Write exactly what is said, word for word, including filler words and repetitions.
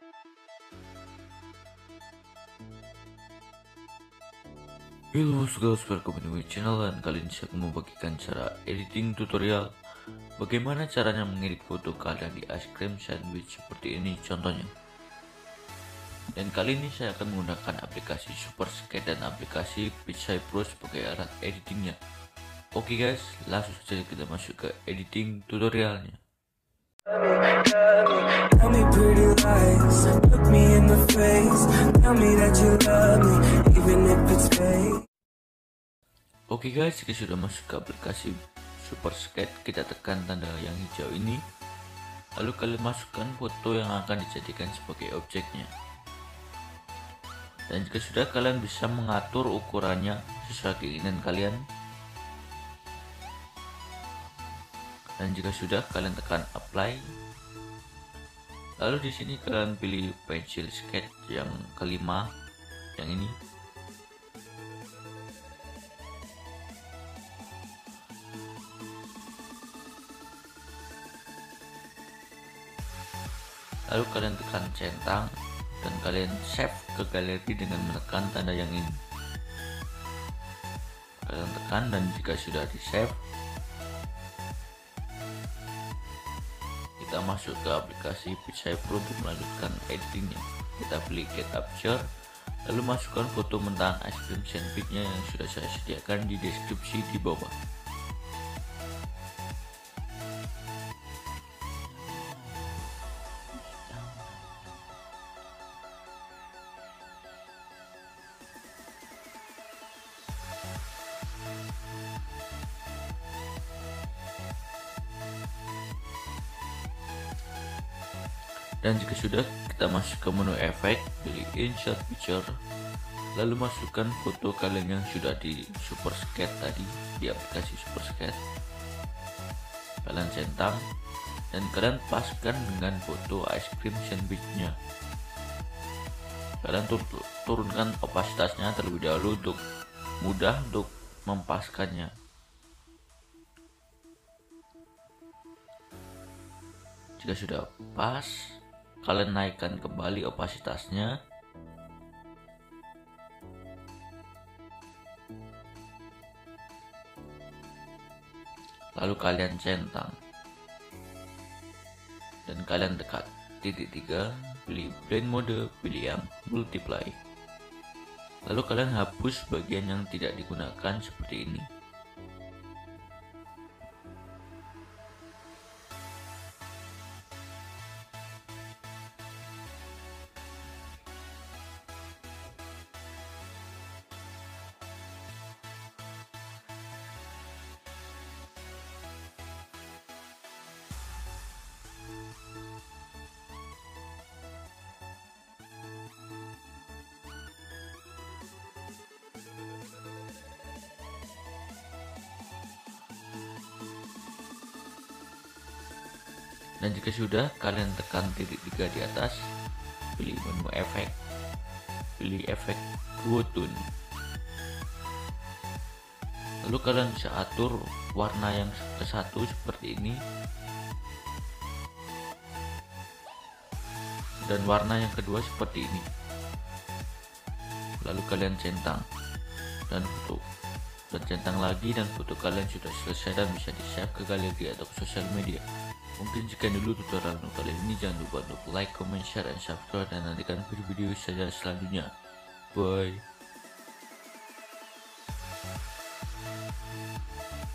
Halo guys, welcome to my channel, dan kali ini saya akan membagikan cara editing tutorial bagaimana caranya mengedit foto kalian di ice cream sandwich seperti ini contohnya. Dan kali ini saya akan menggunakan aplikasi Supersketch dan aplikasi Pixar Pro sebagai alat editingnya. Oke guys, langsung saja kita masuk ke editing tutorialnya. Tell me pretty lies, look me in the face, tell me that you love me, even if it's fake. Oke guys, kita sudah masuk ke aplikasi Supersketch. Kita tekan tanda yang hijau ini, lalu kalian masukkan foto yang akan dijadikan sebagai objeknya. Dan jika sudah, kalian bisa mengatur ukurannya sesuai keinginan kalian. Dan jika sudah, kalian tekan apply. Lalu di sini kalian pilih pencil sketch yang kelima, yang ini. Lalu kalian tekan centang dan kalian save ke galeri dengan menekan tanda yang ini. Kalian tekan, dan jika sudah di save, kita masuk ke aplikasi Pixar Pro untuk melanjutkan editingnya. Kita pilih get capture, lalu masukkan foto mentah ice cream sandwichnya yang sudah saya sediakan di deskripsi di bawah. Dan jika sudah, kita masuk ke menu efek, pilih insert picture, lalu masukkan foto kalian yang sudah di Supersketch tadi, di aplikasi Supersketch. Kalian centang dan kalian paskan dengan foto ice cream sandwichnya. Kalian tur turunkan opasitasnya terlebih dahulu untuk mudah untuk mempaskannya. Jika sudah pas, kalian naikkan kembali opasitasnya. Lalu kalian centang. Dan kalian tekan titik tiga, pilih blend mode, pilih yang multiply. Lalu kalian hapus bagian yang tidak digunakan seperti ini. Dan jika sudah, kalian tekan titik tiga di atas, pilih menu efek, pilih efek duo tone. Lalu kalian bisa atur warna yang ke satu seperti ini, dan warna yang kedua seperti ini. Lalu kalian centang dan foto, dan centang lagi, dan foto kalian sudah selesai dan bisa di save ke galeri atau ke sosial media. Mungkin sekian dulu tutorial untuk kali ini. Jangan lupa untuk like, comment, share, dan subscribe, dan nantikan video-video saya selanjutnya. Bye.